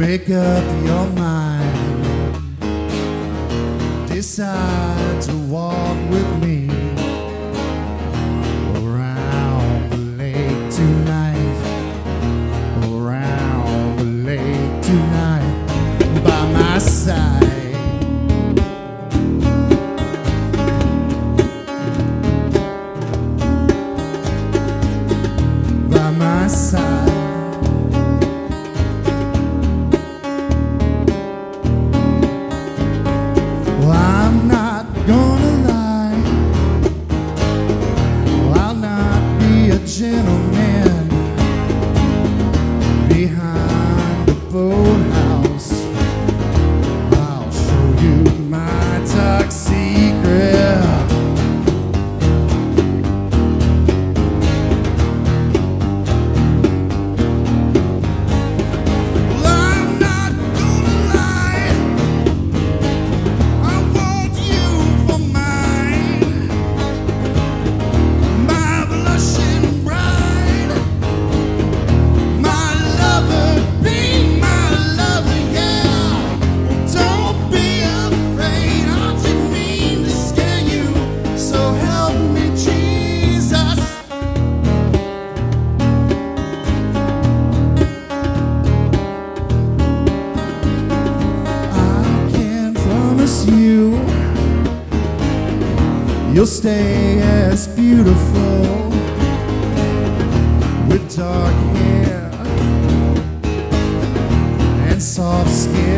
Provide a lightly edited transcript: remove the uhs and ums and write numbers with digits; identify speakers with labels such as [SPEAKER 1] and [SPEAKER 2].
[SPEAKER 1] Make up your mind. Decide to walk with me around the lake tonight. Around the lake tonight. By my side. By my side. Gentleman behind the boathouse, I'll show you my dark secret. Well, I'm not gonna lie, I want you for mine. My blushing you'll stay as beautiful with dark hair and soft skin.